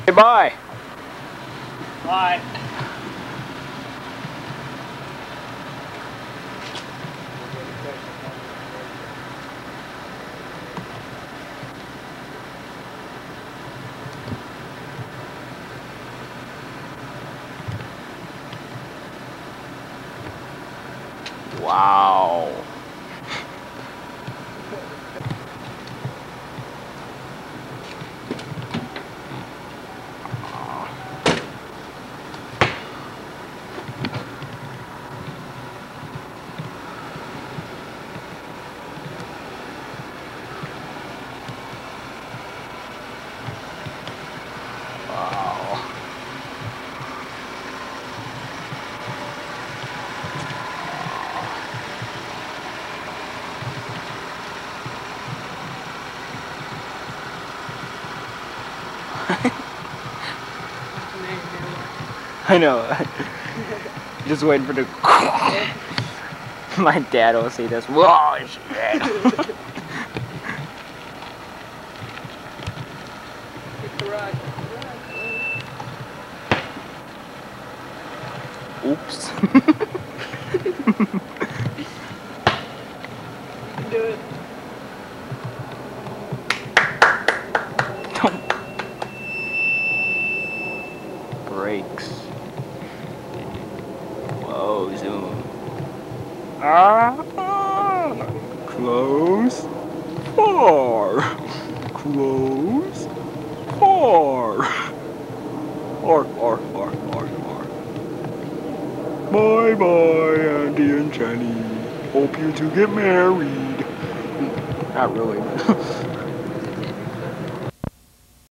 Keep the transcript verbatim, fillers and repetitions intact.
Say bye. Bye. Wow. Wow. I know. Just waiting for the. My dad will see this. Whoa, shit. Oops. Do it. Brakes. Whoa, zoom. Ah, close. Far. Close. Far. Far, far, far, far, far. Bye bye, Andy and Jenny. Hope you two get married. Not really.